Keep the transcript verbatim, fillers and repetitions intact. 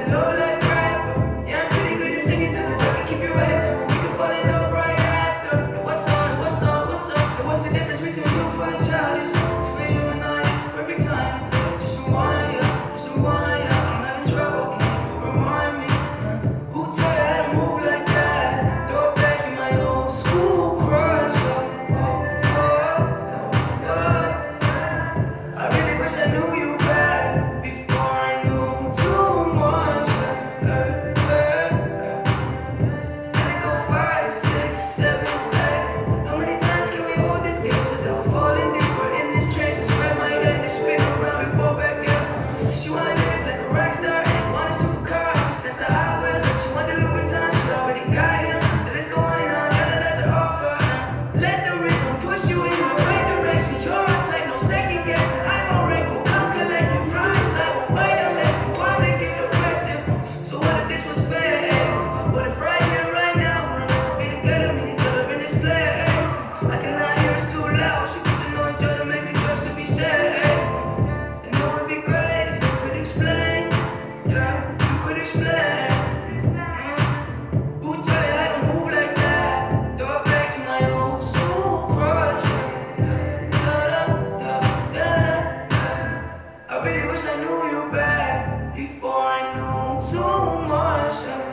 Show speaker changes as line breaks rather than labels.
low life rapper. Yeah, I'm pretty good at singing too. I can keep you right into it. We can fall in love right after. And what's up, what's up, what's up? And what's the difference between you and childish? It's for you and I, it's perfect time. Just rewind, yeah, just rewind, yeah. I'm having trouble, can you remind me? Who taught you how to move like that? Throw it back in my old school crush. Oh, oh, oh, oh. I really wish I knew you back before I knew too much. Can it go five, six, seven, eight? How many times can we hold this gaze without falling deeper in this trance? I swear my head is spinning around before back up. She wanna live like a rock star, want a supercar, since the Hot Wheels. She want the Louis Vuitton, she already got it. The list go on and on, got a lot to offer. Let the rhythm push you in the right direction. You're on type, no second guessing. I'm already cool, come collect you. Promise I won't bite unless you want to get aggressive. So what if this was fair? What if right here, right now, we're meant to be together, meet each other in this place? I cannot hear us too loud. She get to know each other, maybe just to be safe. And it would be great if you could explain. Yeah, if you could explain. Who taught you how to move like that? Throw it back in my old school crush. Da-da-da-da-da. I really wish I knew you back before I knew too much.